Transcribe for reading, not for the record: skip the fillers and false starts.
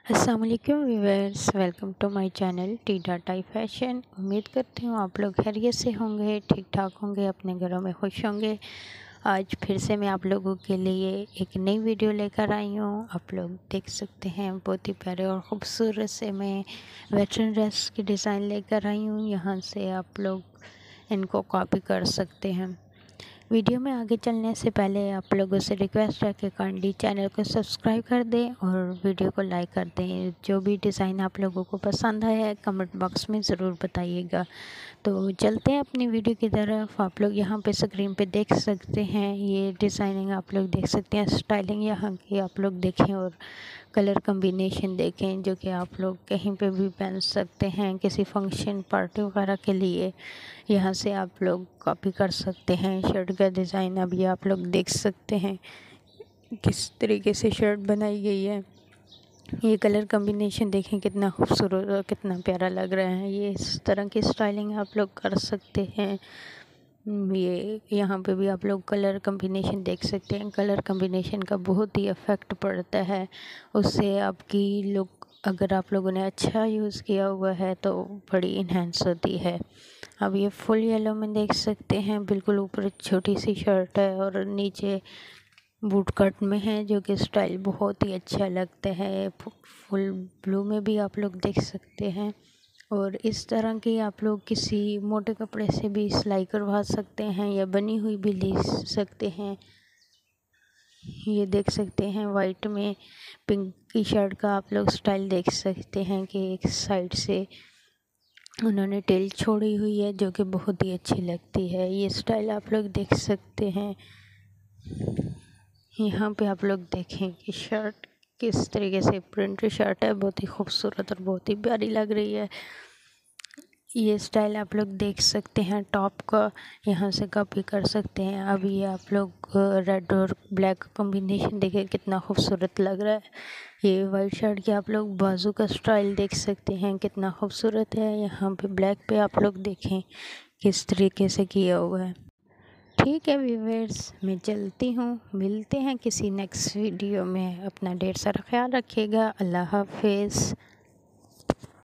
अस्सलाम वालेकुम viewers, welcome to my channel T data fashion. उम्मीद करती हूँ आप लोग खैरियत से होंगे, ठीक ठाक होंगे, अपने घरों में खुश होंगे। आज फिर से मैं आप लोगों के लिए एक नई वीडियो लेकर आई हूँ। आप लोग देख सकते हैं बहुत ही प्यारे और ख़ूबसूरत से मैं वेस्टर्न ड्रेस की डिज़ाइन लेकर आई हूँ। यहाँ से आप लोग इनको कॉपी कर सकते हैं। वीडियो में आगे चलने से पहले आप लोगों से रिक्वेस्ट है कि काइंडली चैनल को सब्सक्राइब कर दें और वीडियो को लाइक कर दें। जो भी डिज़ाइन आप लोगों को पसंद आया है कमेंट बॉक्स में ज़रूर बताइएगा। तो चलते हैं अपनी वीडियो की तरफ। आप लोग यहाँ पे स्क्रीन पे देख सकते हैं, ये डिज़ाइनिंग आप लोग देख सकते हैं, स्टाइलिंग यहाँ की आप लोग देखें और कलर कम्बिनेशन देखें जो कि आप लोग कहीं पे भी पहन सकते हैं किसी फंक्शन पार्टी वगैरह के लिए। यहाँ से आप लोग कॉपी कर सकते हैं। शर्ट का डिज़ाइन अभी आप लोग देख सकते हैं किस तरीके से शर्ट बनाई गई है। ये कलर कम्बिनेशन देखें कितना खूबसूरत और कितना प्यारा लग रहा है। ये इस तरह की स्टाइलिंग आप लोग कर सकते हैं। ये यहाँ पे भी आप लोग कलर कम्बिनेशन देख सकते हैं। कलर कम्बिनेशन का बहुत ही इफ़ेक्ट पड़ता है, उससे आपकी लुक अगर आप लोगों ने अच्छा यूज़ किया हुआ है तो बड़ी इन्हेंस होती है। अब ये फुल येलो में देख सकते हैं, बिल्कुल ऊपर छोटी सी शर्ट है और नीचे बूट कट में है जो कि स्टाइल बहुत ही अच्छा लगता है। फुल ब्लू में भी आप लोग देख सकते हैं और इस तरह की आप लोग किसी मोटे कपड़े से भी सिलाई करवा सकते हैं या बनी हुई भी ले सकते हैं। ये देख सकते हैं वाइट में पिंक की शर्ट का आप लोग स्टाइल देख सकते हैं कि एक साइड से उन्होंने टेल छोड़ी हुई है जो कि बहुत ही अच्छी लगती है। ये स्टाइल आप लोग देख सकते हैं। यहाँ पे आप लोग देखें कि शर्ट किस तरीके से प्रिंट शर्ट है, बहुत ही खूबसूरत और बहुत ही प्यारी लग रही है। ये स्टाइल आप लोग देख सकते हैं टॉप का, यहाँ से कॉपी कर सकते हैं। अब ये आप लोग रेड और ब्लैक कॉम्बिनेशन देखें कितना खूबसूरत लग रहा है। ये वाइट शर्ट के आप लोग बाजू का स्टाइल देख सकते हैं कितना खूबसूरत है। यहाँ पे ब्लैक पे आप लोग देखें किस तरीके से किया हुआ है। ठीक है व्यूअर्स, मैं चलती हूँ, मिलते हैं किसी नेक्स्ट वीडियो में। अपना ढेर सारा ख्याल रखिएगा। अल्लाह हाफिज़।